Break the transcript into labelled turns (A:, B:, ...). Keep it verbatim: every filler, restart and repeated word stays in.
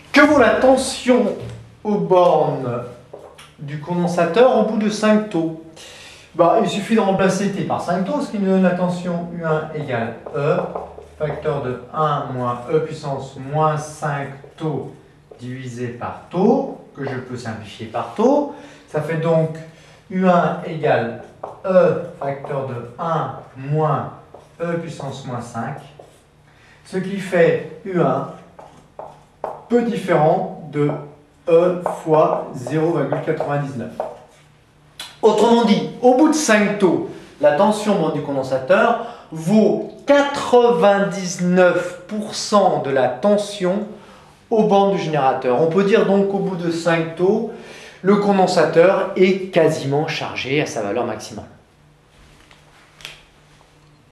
A: Que vaut la tension aux bornes du condensateur au bout de cinq taux? Bah, il suffit de remplacer T par cinq taux, ce qui nous donne la tension U un égale E, facteur de un moins E puissance moins cinq taux divisé par taux, que je peux simplifier par taux. Ça fait donc U un égale E, facteur de un moins E puissance moins cinq, ce qui fait U un peu différent de E fois zéro virgule quatre-vingt-dix-neuf. Autrement dit, au bout de cinq taux, la tension au bord du condensateur vaut quatre-vingt-dix-neuf pour cent de la tension aux bornes du générateur. On peut dire donc qu'au bout de cinq taux, le condensateur est quasiment chargé à sa valeur maximale.